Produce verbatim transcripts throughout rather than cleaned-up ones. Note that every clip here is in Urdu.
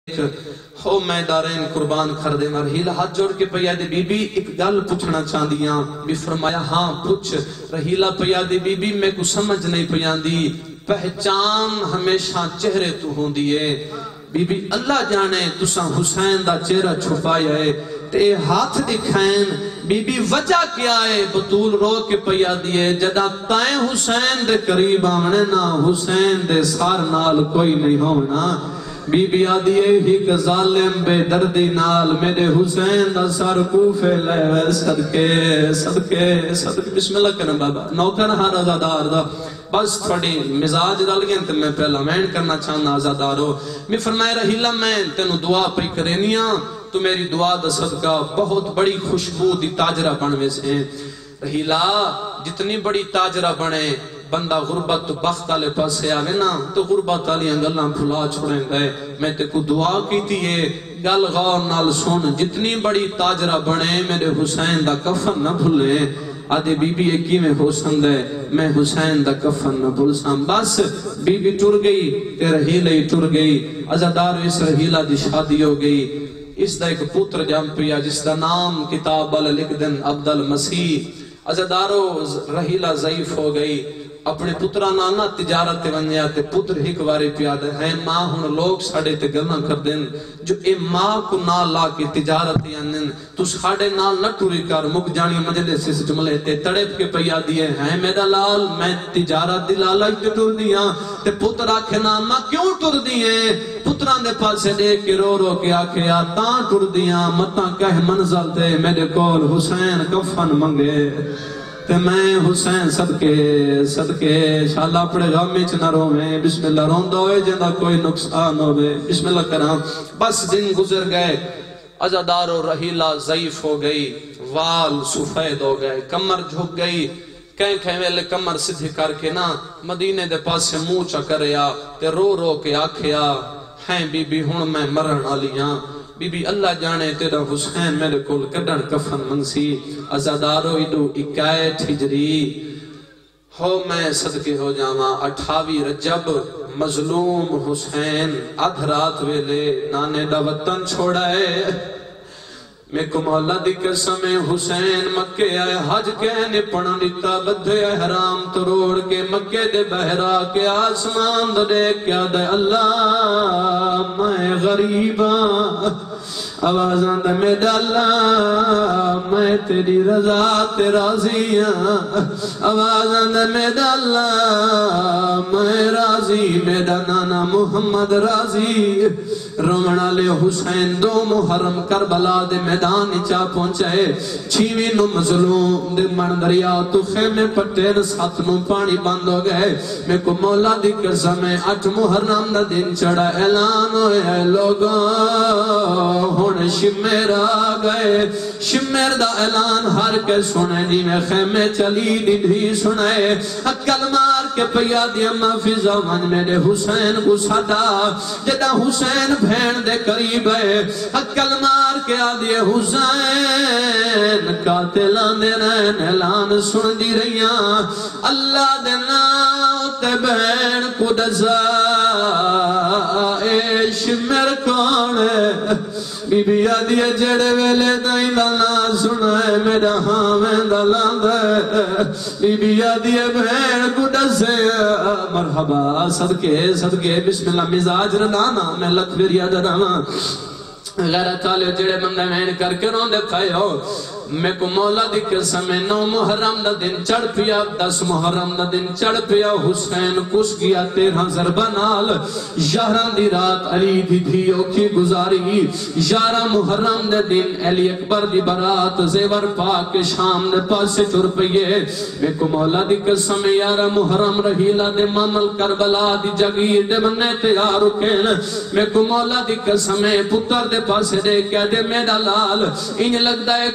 ہو میں دارین قربان کر دے رحیلہ ہاتھ جوڑ کے پیا دی بی بی ایک گل پوچھنا چاندیاں بھی فرمایا ہاں پوچھ رحیلہ پیا دی بی بی میں کو سمجھ نہیں پیان دی پہچان ہمیشہ چہرے تو ہوں دیئے بی بی اللہ جانے تسا حسین دا چہرہ چھپایا ہے تے ہاتھ دکھائیں بی بی وجہ کیا ہے بطول رو کے پیا دیئے جدا تائیں حسین دے قریب آمنے نا حسین دے سار نال کوئی نہیں ہونا بی بی آدھیے ہی کہ ظالم بے دردی نال میرے حسین دا سر کوفے لے صدقے صدقے صدقے بسم اللہ کرنا بابا نوکر ہاں رضادار دا بس تھوڑی مزاج ڈال گئے تو میں پہلا مین کرنا چاہنا آزادارو میں فرمائے رحیلہ میں تینو دعا پری کرینیاں تو میری دعا دا صدقہ بہت بڑی خوشبو دی تاجرہ بنوے سے رحیلہ جتنی بڑی تاجرہ بنے بندہ غربت تو بخت آلے پاسے آوے نا تو غربت آلی انگلہ پھلا چھوڑیں گئے میں تے کو دعا کی تھی یہ گل غور نال سن جتنی بڑی تاجرہ بنے میرے حسین دا کفن نہ بھولے آدھے بی بی ایکی میں حسن دے میں حسین دا کفن نہ بھول سام بس بی بی ٹر گئی تے رحیلہ ہی ٹر گئی عزادار اس رحیلہ دی شادی ہو گئی اس دا ایک پتر جام پیا جس دا نام کتاب علی لکھ دن عبدالمسیح عزادارو رحیلہ ضعیف ہو گئی اپنے پترہ نانا تجارت ونیا تے پتر ہی کوارے پیادے ہیں ماں ہن لوگ ساڑے تے گلنا کر دیں جو اے ماں کو نہ لا کے تجارت یانن تو ساڑے نال نہ ٹوری کر مک جانی مجلس سے جملے تے تڑپ کے پیادیے ہیں میرا لال میں تجارت دلالا ہی ٹر دیا تے پتر آکھے نا ماں کیوں ٹر دیئے پتران دے پاسے دیکھ کے رو رو کے آکھے آتاں ٹر دیا متاں کہہ منزل تے میرے کول حسین کفن منگے تے میں حسین صدقے صدقے شاءاللہ پڑے غمی چنہ رو میں بسم اللہ روندہ ہوئے جندہ کوئی نقصان ہوئے بسم اللہ کرام بس دن گزر گئے عزادار و رحیلہ ضعیف ہو گئی وال سفید ہو گئے کمر جھک گئی کہیں کہیں ویلے کمر سدھی کر کے نا مدینے دے پاس سے منہ چا کریا تے رو رو کے آکھیا ہیں بی بی ہون میں مرن آلیاں بی بی اللہ جانے تیرا حسین میرے کول کڈن کفن منسی عزادارو ایڈو اکائیٹ ہجری ہو میں صدقے ہو جاواں اٹھاوی رجب مظلوم حسین ادھ رات ویلے نانے دا وطن چھوڑائے میں کو مولا دی قسم حسین مکے آئے حج کہنے پڑھا نتا بدھے احرام تو روڑ کے مکے دے بہرا کے آسمان دے کیا دے اللہ میں غریباں آوازاں دے میرا اللہ میں تیری رضا تے راضیاں آوازاں دے میرا اللہ میں راضی میرا نانا محمد راضی رومنا لے حسین دو محرم کربلا دے میدان چا پہنچائے چھیویں نو مظلوم دے من دریا تو خیمے پٹے ساتھ نو پانی بند ہو گئے میں کو مولا دی قسم اٹھ محرم دا دن چڑھا اعلان ہوئے لوگوں ہون شمیر آ گئے شمیر دا اعلان ہر کے سنے دی میں خیمے چلی دی بھی سنے اکل مار کے پیا دی اما فی زمان میرے حسین کو صدا جدا حسین بھین دے قریب ہے اکل مار کے آدھے حسین قاتلان دے رہن اعلان سن دی رہیاں اللہ دے نام تے بہن کو دزا اے شمر کون ہے بی بی آدھے جڑے ویلے دائیں دانا سنائے میرا ہامیں دلان دے بی بی آدھے بہن کو دزا مرحبا صدقے صدقے بسم اللہ مزاج ردانا میں لکھ پھر یاد رانا غیرت آلے جڑے بندے میں کر کے رون دے کھائے ہو میں کو مولا دی قسم نو محرم دا دن چڑھ پیا دس محرم دا دن چڑھ پیا حسین کس گیا تیرہ ضربہ نال یاران دی رات علی دی دھیو کی گزاری یارہ محرم دا دن علی اکبر دی برات زیور پاک شام دے پاس سے ٹر پیے میں کو مولا دی قسم یارہ محرم رحیلہ دے مامل کربلا دی جگیر دے بننے تیار رکھیں میں کو مولا دی قسم پتر دے پاس دے کیا دے میرا لال انہیں لگتا ہے کچھ من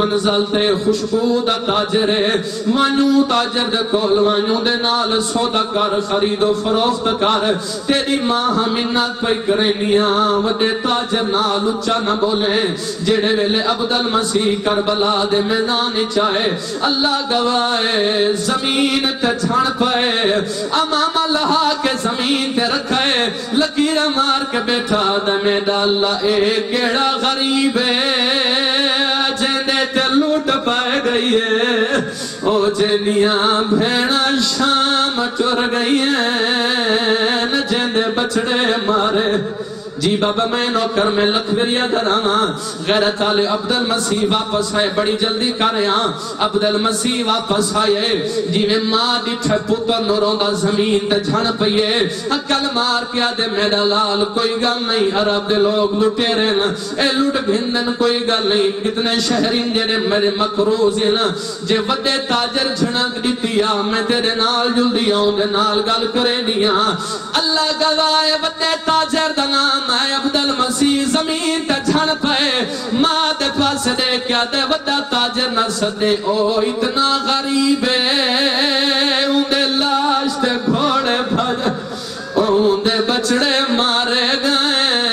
منزل تے خوشبو دا تاجر ہے وانیو تاجر دے کول وانیو دے نال سودا کر خرید و فروخت کر تیری ماں منت پئی کرنیاں وڈے تاجر نال اچا نہ بولے جڑے ویلے عبدالمسیح کربلا دے میدان چاہے اللہ گواہے زمین تے چھڑ پئے امام اللہ کے زمین تے رکھے لکیر مار کے بیٹھا دے میڈا اللہ اے کیڑا غریب ہے جندے تے لوٹ پائے گئی ہے او جنیاں بھیڑا شام چور گئی ہے نہ جندے بچڑے مارے جی بابا میں نوکر میں لکھوریہ درانا غیرت آلے عبدالمسیح واپس آئے بڑی جلدی کرے ہاں عبدالمسیح واپس آئے جی میں ماں دی ٹھپوتا نوروں دا زمین تے جھن پئیے اکل مار کیا دے میرا لال کوئی گل نہیں عرب دے لوگ لٹے رہنا اے لٹ گھندن کوئی گل نہیں کتنے شہرین جنے میرے مقروض ہیں جے وڈے تاجر جھنک دیتیا میں تیرے نال جل دیا ہوں دے نال گل کرے دیا اللہ گواہ وڈے تاجر دا نام میں عبدالمسیح زمین تے جھن پئے ماں دے پاس دے کیا دے وڈا تاجر نہ سدے او اتنا غریب ہے اون دے لاش تے گھوڑے بھج اون دے بچڑے مارے گئے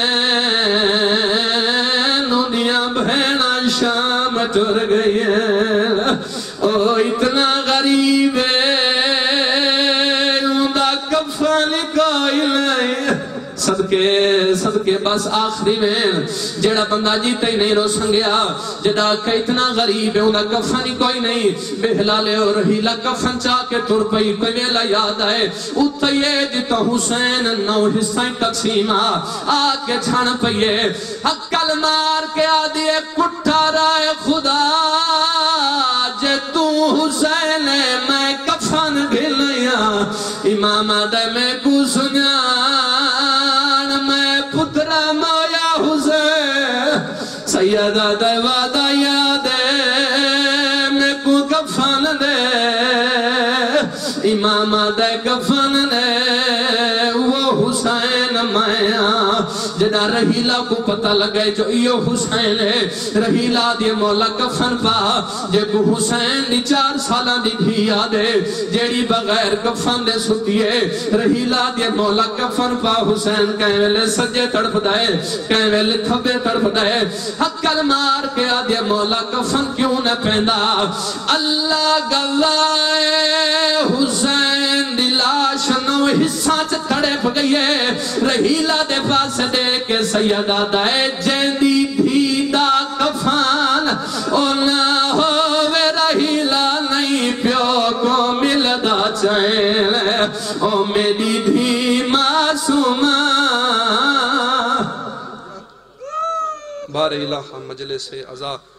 نونیاں بھینا شام ٹر گئی ہے او اتنا غریب ہے اون دا کفن کوئی نہیں صدقے صدقے بس آخری میں جڑا بندہ جیتے ہی نہیں رو سنگیا جڑا کہ اتنا غریب ہے انہا کفن کوئی نہیں بہلالے اور رحیلہ کفن چاہ کے تر پئی کوئی میلہ یاد آئے اتھائیے جتا حسین نو حصہ تقسیم آکے چھان پئیے حقل مار کے آدھئے کٹھا رائے خدا جے تو حسین میں کفن گھلیا امام آدھے میں کو سنیا میں پترہ مویا حسین سیدہ دے وعدہ یادے میں کو کفن دے امام دے کفن دے وہ حسین میاں جنا رحیلہ کو پتہ لگے جو یہ حسین ہے رحیلہ دے مولا کفن پا جے کو حسین دی چار سالہ دی بھی یادے جیڑی بغیر کفن دے سکیے رحیلہ دے مولا کفن پا حسین کہیں ویلے سجے تڑپ دائے کہیں ویلے تھبے تڑپ دائے حقل مار کے آدھے مولا کفن کیوں نہ پہندا اللہ گوائے حسین دی لاش نو حصہ چ تڑپ گئی ہے رحیلہ دے پاس دے کے سیدہ دائے جیندی بھی دا کفان او نہ ہووے رحیلہ نہیں پیو کو ملدا چاہے او میری بھی معصومہ بار الہ مجلس عزا